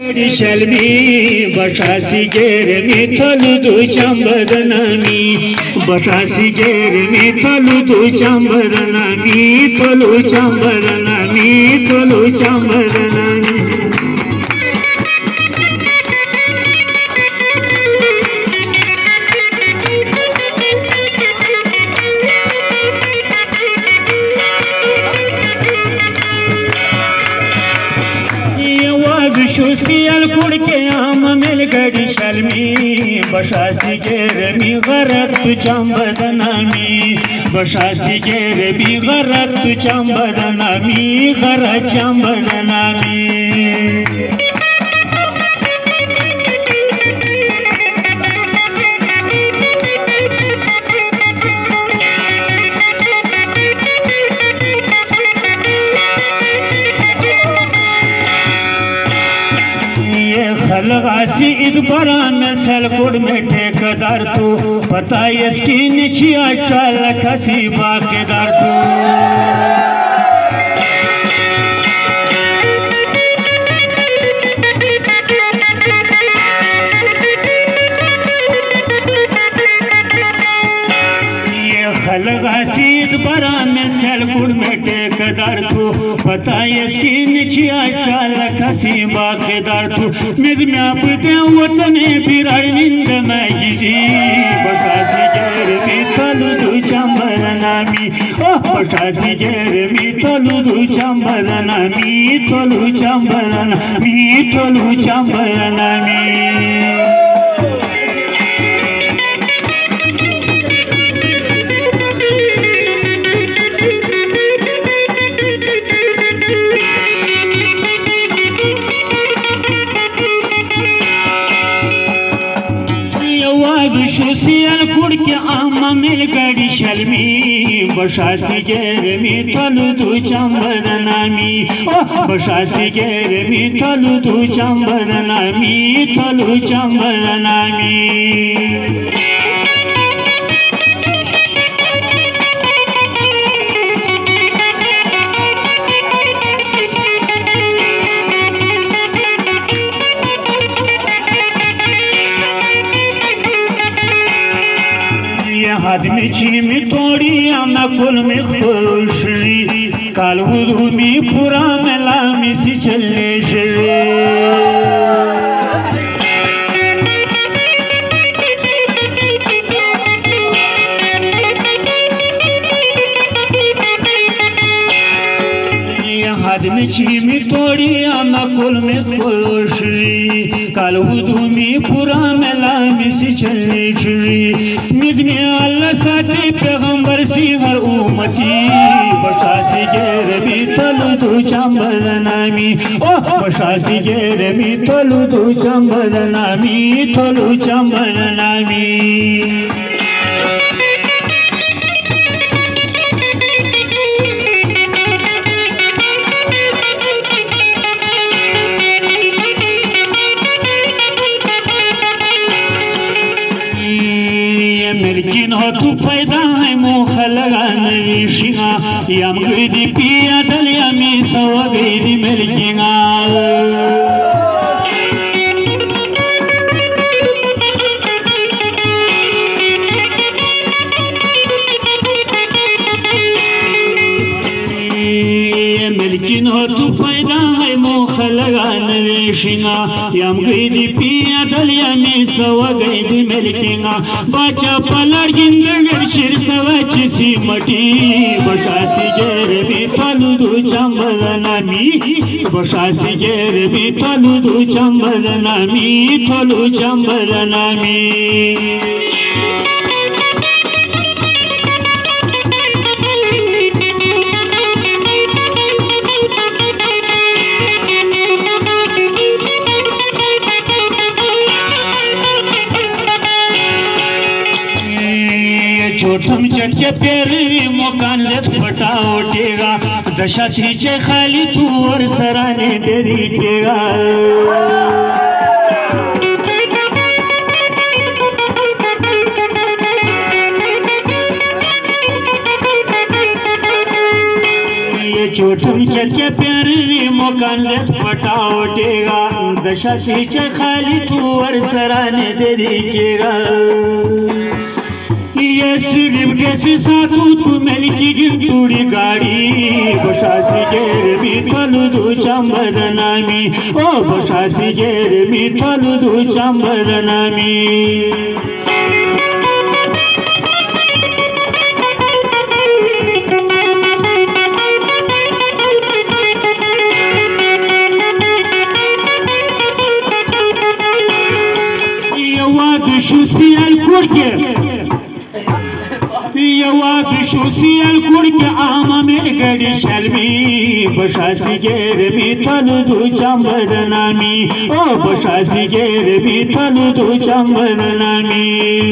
शल्मी बशासी Jeremy थलुदु चंबरनामी बशासी Jeremy थलुदु चंबरनामी थलु चंबरनामी थलु चंबरनामी शुसियल कुड़ के आम मिल गड़ी शल्मी बशासी जेरमी गरत चंबरनामी बशासी जेरमी गरत चंबरनामी गरत चंबरनामी खलगासी इकबरा में सलकुड़ में ठेकेदार तू पता इसकी निचिया चाल खसी बाकेदार तू खलगासीद बरा में सलकुड़ में ठेकेदार तू पता इसकी निचिया चाल खसी बाकेदार तू मिज में आपके वतने फिर अरविंद में जिसी बशासी जेरमी थलुदु चंबरनामी बशासी जेरमी थलुदु चंबरनामी थलु चंबरनामी थलु चंबरनामी शुसियल कुड़ के आम मिल गड़ी शल्मी बशासी जेरमी थलुदु चंबरनामी बशासी जेरमी थलुदु चंबरनामी थलु चंबरनामी हाथ में चीन में तोड़ी आमा कुल में खुशी कालवुदु में पूरा मेला में सी चले शरे हाथ में चीन में तोड़ी आमा कुल में खुशी कालवुदु में पूरा मेला में सी चले शरे अल्लाह साथी पैगंबर सी हर उम्मती बशासी जेरमी थलुदु चंबरनामी बशासी जेरमी थलुदु चंबरनामी थलु चंबरनामी मिर्गिन हो तू फायदा है मोख लगा नवीशिंगा यम गदी पिया दलिया में सवा गदी मिर्गिंगा मिर्गिन हो तू फायदा है मोख लगा नवीशिंगा यम गदी पिया दलिया में सवा गदी मिर्गिंगा बाचा पलर गिंदगर शिर सवच सी मटी बशासी जेरमी थलुदु चंबरनामी बशासी जेरमी थलुदु चंबरनामी थलु चंबरनामी छोटम चटके पेरी मकान जत फटा उठेगा दशा सींचे खाली तू और सराने तेरी केगा चोटम चटके प्यारे मकान फटा उठेगा बशासी चे खाली तू और सराने तेरी केगा ये सिर्फ कैसे साथू तू मेरी की टूड़ी गाड़ी बशासी गेर मी थलु दू चंबर नामी ओ बशासी गेर मी थलु दू चंबर नामी शुसियल कुड़के आमा में गड़ी शलमी बशासी गेर मी थलु दू चंबर नामी ओ बशासी गेर मी थलु दू चंबर नामी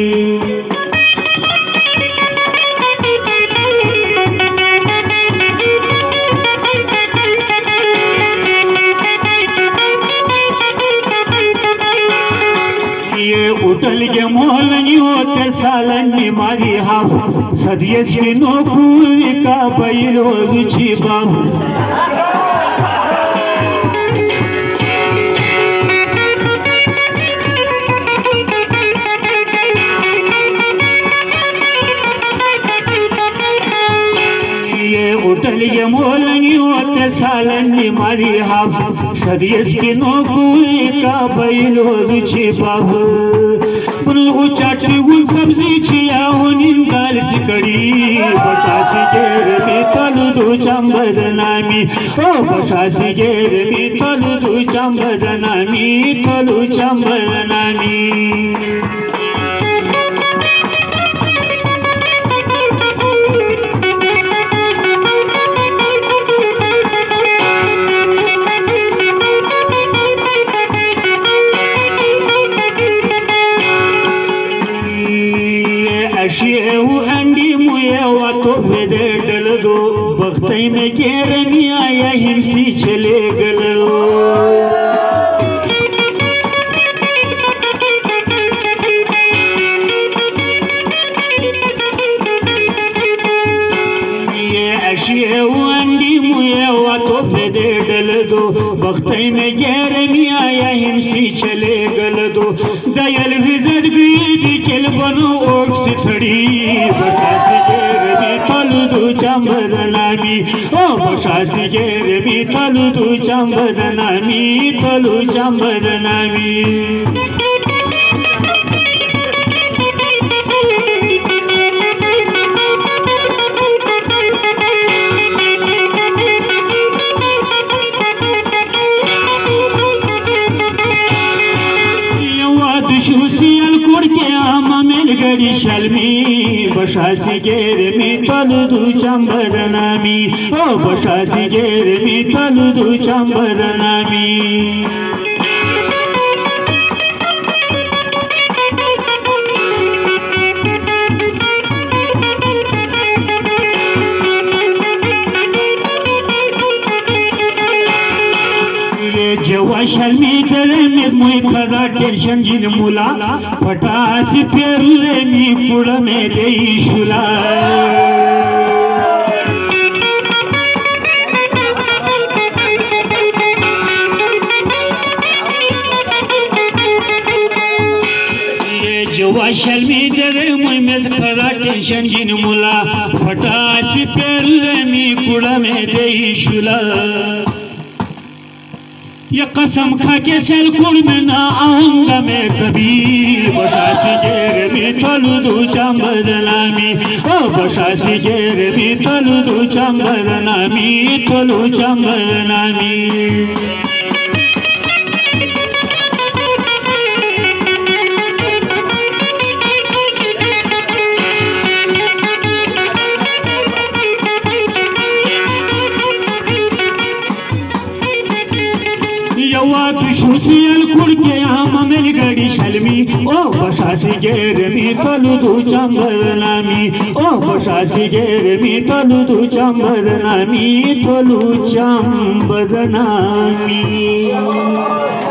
उठल के मोहलनी होते सालनी मारी हाफ सदिये की नौकरी का बैलो बिछी बाबू उठल के मोहलनी होते सालनी मारी हाफ सदिये की नौकरी का बैलो बिछी बाबू चाटी उन सब्जी छिया उन दाल सिकड़ी बशासी गेर मी थलु दू चंबर नामी ओ बशासी गेर मी थलु दू चंबर नामी थलु चंबर नामी अंडी मुए वा तो वेदे डल दो बख्तई में केरनी आया हिमसी चले गलो ये अशिए अंडी मुए वा तो वेदे डल दो बख्तई में केरनी आया हिमसी चले गल दो दयल विजत गई चल बनो ओक से थड़ी बशासी गेर मी थलु दू चंबर नामी ओ बशासी गेर मी थलु दू चंबर नामी थलु चंबर नामी गड़ी शलमी बशासी गेर मी थलु दू चंबर नामी ओ बशासी गेर मी थलु दू चंबर नामी जवा शर्मी करे में मुई खरा टेंशन जिन मुला फटासी फेरुरे मी पुड़ में देई शुला ये जवा शर्मी करे मुई में खरा टेंशन जिन मुला फटासी फेरुरे मी पुड़ में देई शुला ये कसम खा के सेलकुड़ में ना आऊंगा मैं कभी बशासी गेर मी थलु दू चंबर नामी ओ बशासी गेर मी थलु दू चंबर नामी थलु चंबर नामी शुसियल कुड़के आमा में गड़ी शलमी ओ बशासी गेर मी थलु दू चंबर नामी ओ बशासी गेर मी थलु दू चंबर नामी थलु चंबर नामी